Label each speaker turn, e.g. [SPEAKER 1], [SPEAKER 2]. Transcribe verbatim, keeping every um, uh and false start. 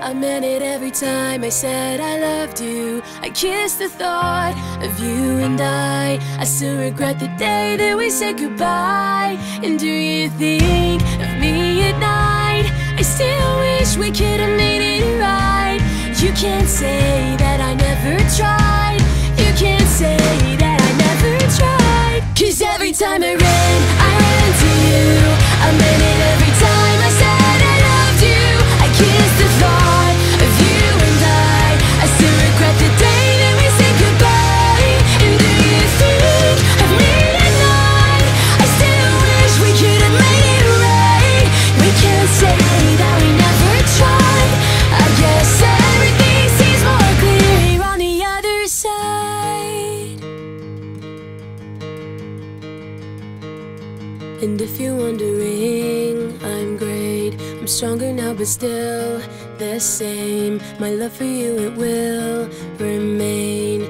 [SPEAKER 1] I meant it every time I said I loved you. I kissed the thought of you and I. I still regret the day that we said goodbye. And do you think of me at night? I still wish we could have made it right. You can't say that I never tried. You can't say that I never tried. Cause every time I ran, I ran to you. I meant it every time I said I loved you. I kissed the thought of you and I. I still regret the day that we said goodbye. And do you think of me at night? I still wish we could have made it right. We can't say that we never tried. I guess everything seems more clear on the other side. And if you're wondering, I'm great. I'm stronger now but still the same. My love for you, it will remain.